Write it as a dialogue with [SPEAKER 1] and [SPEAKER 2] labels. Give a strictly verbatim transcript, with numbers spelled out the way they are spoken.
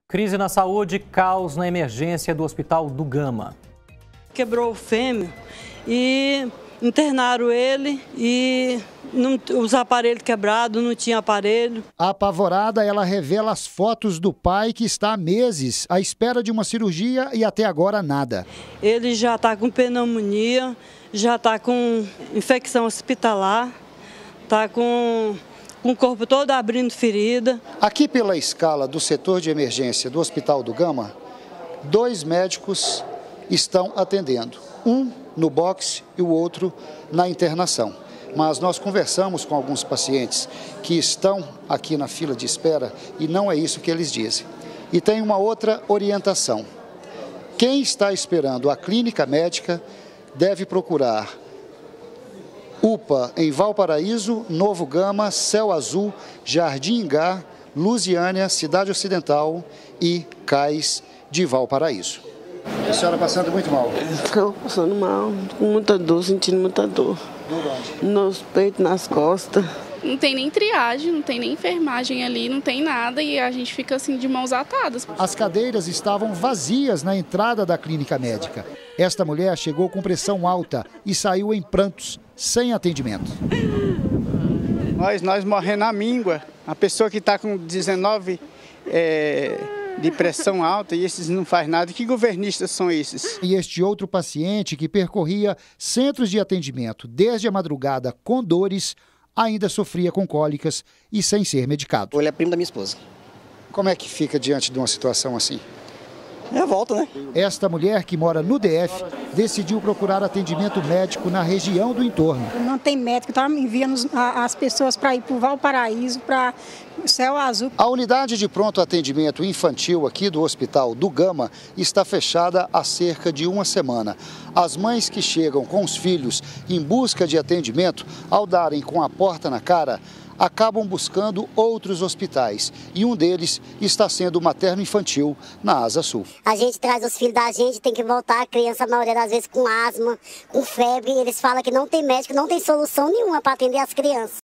[SPEAKER 1] Crise na saúde, caos na emergência do Hospital do Gama.
[SPEAKER 2] Quebrou o fêmur e internaram ele e não, os aparelhos quebrados, não tinha aparelho.
[SPEAKER 3] Apavorada, ela revela as fotos do pai que está há meses à espera de uma cirurgia e até agora nada.
[SPEAKER 2] Ele já está com pneumonia, já está com infecção hospitalar, está com... com o corpo todo abrindo ferida.
[SPEAKER 3] Aqui pela escala do setor de emergência do Hospital do Gama, dois médicos estão atendendo. Um no boxe e o outro na internação. Mas nós conversamos com alguns pacientes que estão aqui na fila de espera e não é isso que eles dizem. E tem uma outra orientação. Quem está esperando a clínica médica deve procurar U P A em Valparaíso, Novo Gama, Céu Azul, Jardim Ingá, Lusiânia, Cidade Ocidental e Cais de Valparaíso. A senhora passando muito mal?
[SPEAKER 4] Estou passando mal, com muita dor, sentindo muita dor. Nos peitos, nas costas.
[SPEAKER 5] Não tem nem triagem, não tem nem enfermagem ali, não tem nada e a gente fica assim de mãos atadas.
[SPEAKER 3] As cadeiras estavam vazias na entrada da clínica médica. Esta mulher chegou com pressão alta e saiu em prantos, sem atendimento.
[SPEAKER 6] Nós, nós morremos na míngua. A pessoa que está com dezenove é, de pressão alta e esses não faz nada. Que governistas são esses?
[SPEAKER 3] E este outro paciente que percorria centros de atendimento desde a madrugada com dores, ainda sofria com cólicas e sem ser medicado.
[SPEAKER 7] Ele é primo da minha esposa.
[SPEAKER 3] Como é que fica diante de uma situação assim?
[SPEAKER 7] É a volta, né?
[SPEAKER 3] Esta mulher, que mora no D F, decidiu procurar atendimento médico na região do entorno.
[SPEAKER 8] Não tem médico, então enviando as pessoas para ir para o Valparaíso, para o Céu Azul.
[SPEAKER 3] A unidade de pronto atendimento infantil aqui do Hospital do Gama está fechada há cerca de uma semana. As mães que chegam com os filhos em busca de atendimento, ao darem com a porta na cara, acabam buscando outros hospitais e um deles está sendo o materno-infantil na Asa Sul.
[SPEAKER 9] A gente traz os filhos da gente, tem que voltar, a criança, a maioria das vezes com asma, com febre, eles falam que não tem médico, não tem solução nenhuma para atender as crianças.